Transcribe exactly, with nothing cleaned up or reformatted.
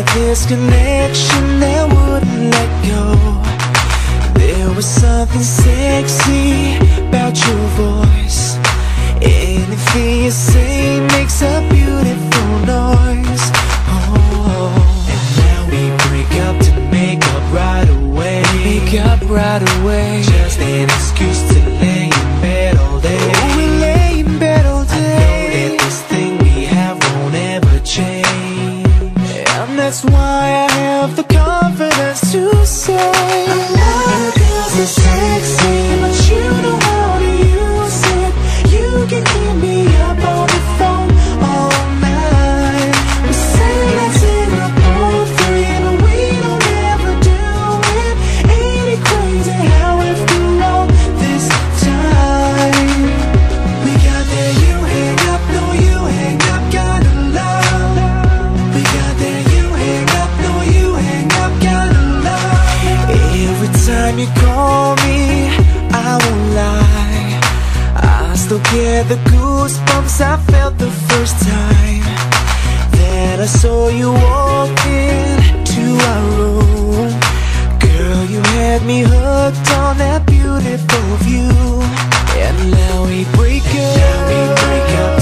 had this connection that wouldn't let go. There was something sexy about your voice. Anything you say makes a beautiful noise. Oh, and now we break up to make up right away. Make up right away. Just an excuse to lay in bed all day. Oh, we lay in bed all day. I know that this thing we have won't ever change, and that's why I have the confidence to say a lot of girls are sexy, but you know how to use it. You can hear me up on the phone all night. We say let's hit up all three, but we don't ever do it. Ain't it crazy how after all this time we got that you hang up, no you hang up kind of love. We got that you hang up, no you hang up kind of love. Every time you call me, I won't lie, I still get the goosebumps I felt the first time that I saw you walk into our room. Girl, you had me hooked on that beautiful view, and now we break up. Now we break up